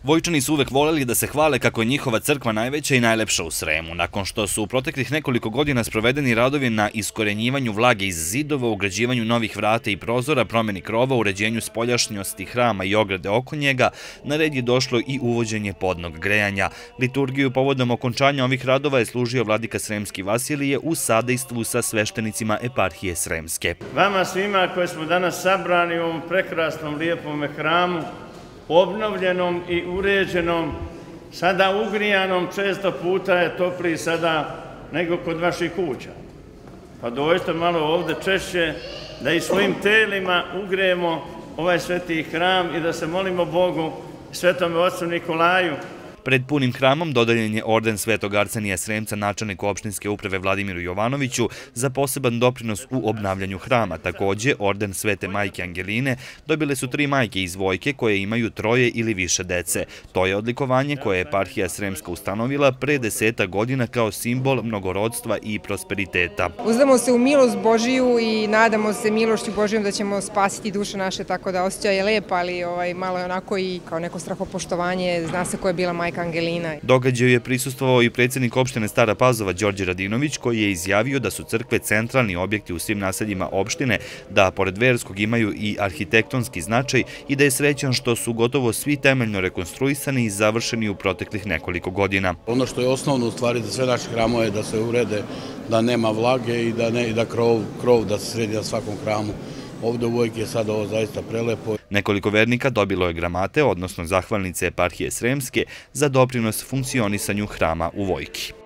Vojčani su uvek voljeli da se hvale kako je njihova crkva najveća i najlepša u Sremu. Nakon što su u proteklih nekoliko godina sprovedeni radovi na iskorenjivanju vlage iz zidova, ugrađivanju novih vrata i prozora, promeni krova, uređenju spoljašnjosti hrama i ograde oko njega, na red je došlo i uvođenje podnog grejanja. Liturgiju povodom okončanja ovih radova je služio vladika Sremski Vasilije u sadejstvu sa sveštenicima eparhije Sremske. Vama svima koji smo danas sabrani u ovom prekrasnom, lijepom hramu, obnovljenom i uređenom, sada ugrijanom, često puta je topliji sada nego kod vaših kuća. Pa dođite malo ovdje češće da i svojim telima ugrejemo ovaj sveti hram i da se molimo Bogu, Svetome Ocu Nikolaju. Pred punim hramom dodaljen je orden Svetog Arsenija Sremca načelniku opštinske uprave Vladimiru Jovanoviću za poseban doprinos u obnavljanju hrama. Također, orden Svete majke Angeline dobile su 3 majke iz Vojke koje imaju 3 ili više dece. To je odlikovanje koje je eparhija Sremska ustanovila pre 10 godina kao simbol mnogorodstva i prosperiteta. Uzdamo se u milost Božiju i nadamo se milošću Božijom da ćemo spasiti duše naše, tako da osjećaj je lep, ali malo je onako i kao neko strahopoštovanje, zna se ko je bila majka Angelina. Događaju je prisustvovao i predsjednik opštine Stara Pazova Đorđe Radinović, koji je izjavio da su crkve centralni objekti u svim naseljima opštine, da pored verskog imaju i arhitektonski značaj i da je srećan što su gotovo svi temeljno rekonstruisani i završeni u proteklih nekoliko godina. Ono što je osnovno u stvari za sve naše hramove je da se urede, da nema vlage i da krov da se sredi na svakom hramu. Ovdje u Vojki je sad ovo zaista prelepo. Nekoliko vernika dobilo je gramate, odnosno zahvalnice eparhije Sremske, za doprinos funkcionisanju hrama u Vojki.